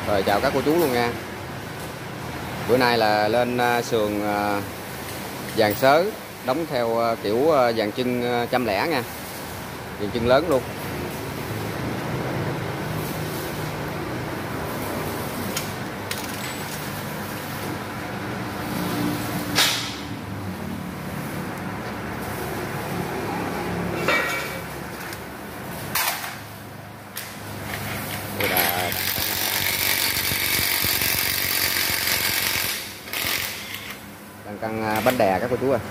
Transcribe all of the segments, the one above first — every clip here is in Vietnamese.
Rồi chào các cô chú luôn nha. Bữa nay là lên sườn dàn sớ đóng theo kiểu dàn chân 100 nha, dàn chân lớn luôn. Đây là đang căng bánh đè các cô chú ơi.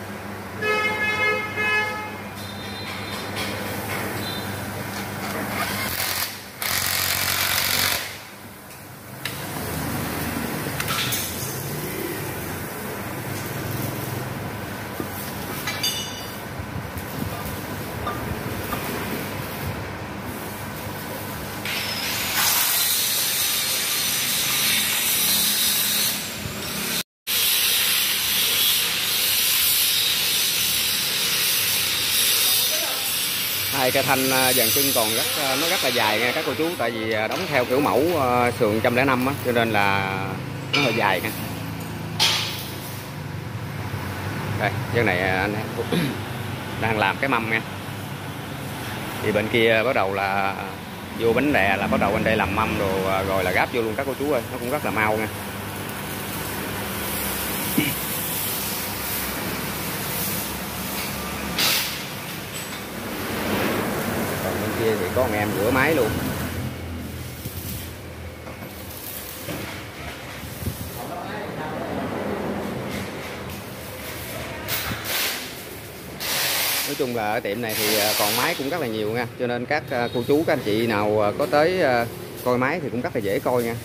Hai cây thanh dàn chân còn nó rất là dài nha các cô chú, tại vì đóng theo kiểu mẫu sườn 105 á, cho nên là nó hơi dài nha. Đây, cái này anh đang làm cái mâm nha. Thì bên kia bắt đầu là vô bánh đè là bắt đầu anh đây làm mâm rồi là gáp vô luôn các cô chú ơi, nó cũng rất là mau nha. Kia thì có anh em rửa máy luôn. Nói chung là ở tiệm này thì còn máy cũng rất là nhiều nha, cho nên các cô chú các anh chị nào có tới coi máy thì cũng rất là dễ coi nha.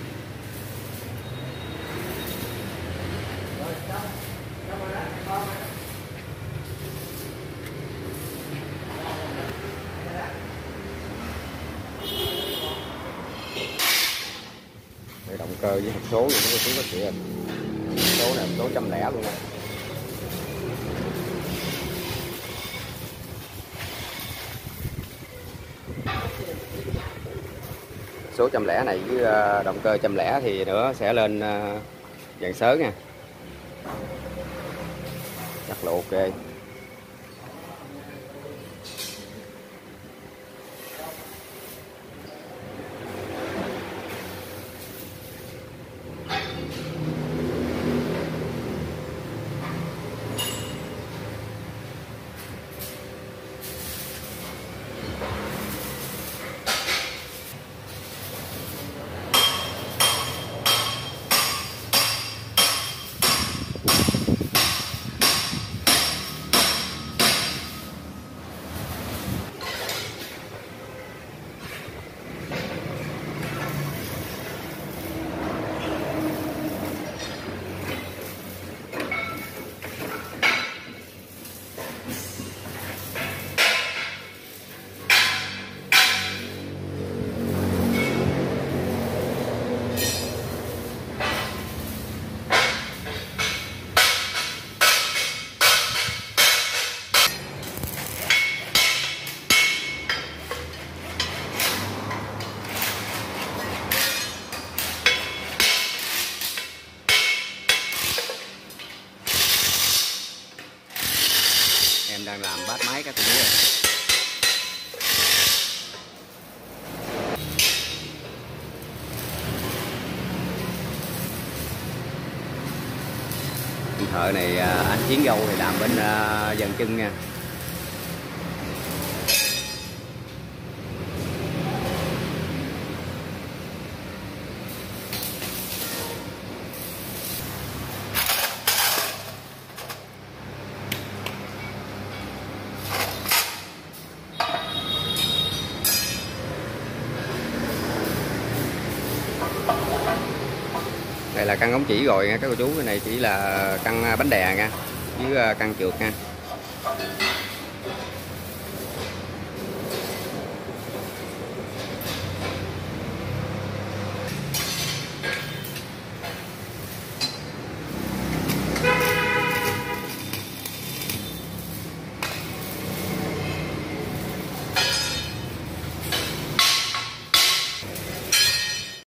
Đây, động cơ với hộp số luôn các cô chú các chị ơi. Số này số 100 luôn nha. Số 100 này với động cơ 100 thì nữa sẽ lên dàn sớ nha. Chắc là ok. Em đang làm bát máy các cô chú ơi. Thợ này anh Chiến Gâu thì làm bên dàn chân nha. Đây là căng ống chỉ rồi nha các cô chú, cái này chỉ là căng bánh đè nha, với căng trượt nha.